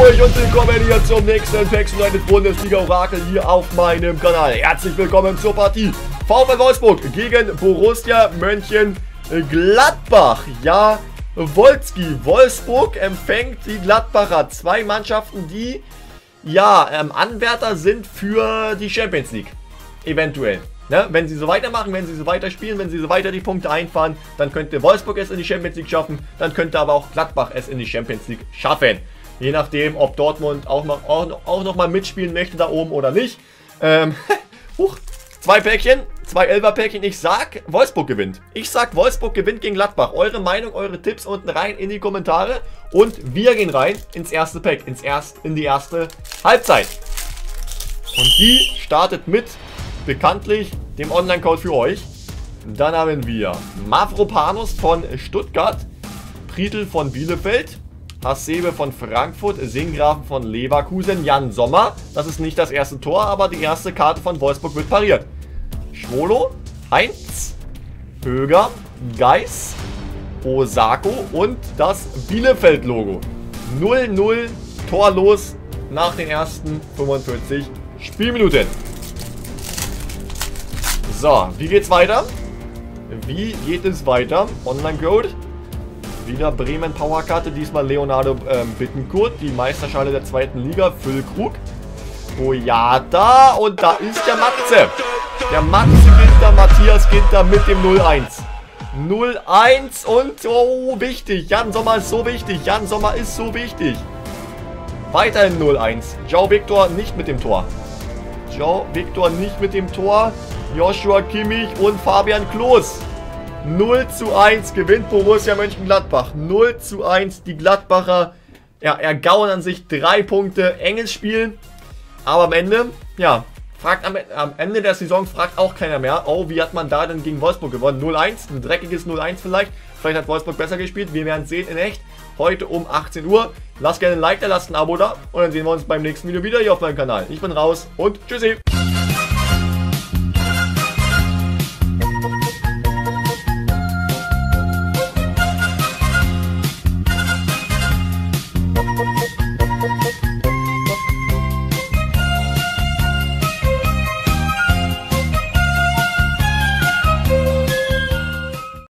euch und willkommen hier zum nächsten PEX United Bundesliga Orakel hier auf meinem Kanal. Herzlich willkommen zur Partie VfL Wolfsburg gegen Borussia Mönchengladbach. Ja, Wolfsburg empfängt die Gladbacher. Zwei Mannschaften, die ja Anwärter sind für die Champions League. Eventuell. Ne? Wenn sie so weitermachen, wenn sie so weiterspielen, wenn sie so weiter die Punkte einfahren, dann könnte Wolfsburg es in die Champions League schaffen, dann könnte aber auch Gladbach es in die Champions League schaffen. Je nachdem, ob Dortmund auch noch mal mitspielen möchte da oben oder nicht. Zwei Päckchen, zwei Elfer-Päckchen. Ich sag, Wolfsburg gewinnt. Ich sag, Wolfsburg gewinnt gegen Gladbach. Eure Meinung, eure Tipps unten rein in die Kommentare. Und wir gehen rein ins erste Pack, in die erste Halbzeit. Und die startet mit bekanntlich dem Online-Code für euch. Dann haben wir Mavropanos von Stuttgart, Prietl von Bielefeld, Hasebe von Frankfurt, Singrafen von Leverkusen, Jan Sommer. Das ist nicht das erste Tor, aber die erste Karte von Wolfsburg wird pariert. Schwolo, Heinz, Höger, Geis, Osako und das Bielefeld-Logo. 0-0 torlos nach den ersten 45 Spielminuten. So, wie geht's weiter? Wie geht es weiter? Online-Code. Wieder Bremen Powerkarte, diesmal Leonardo Bittencourt, die Meisterschale der zweiten Liga, Füllkrug, Boyata und da ist der Matze. Der Matze Ginter, Matthias Ginter mit dem 0-1. 0-1 und oh, wichtig, Jan Sommer ist so wichtig, Jan Sommer ist so wichtig. Weiterhin 0-1, João Victor nicht mit dem Tor. João Victor nicht mit dem Tor, Joshua Kimmich und Fabian Klos. 0-1 gewinnt Borussia Mönchengladbach. 0-1. Die Gladbacher ergaunern sich 3 Punkte. Enges Spiel. Aber am Ende, ja, am Ende der Saison fragt auch keiner mehr, oh, wie hat man da denn gegen Wolfsburg gewonnen? 0-1, ein dreckiges 0-1 vielleicht. Vielleicht hat Wolfsburg besser gespielt. Wir werden es sehen in echt. Heute um 18 Uhr. Lasst gerne ein Like da, lasst ein Abo da. Und dann sehen wir uns beim nächsten Video wieder hier auf meinem Kanal. Ich bin raus und tschüssi.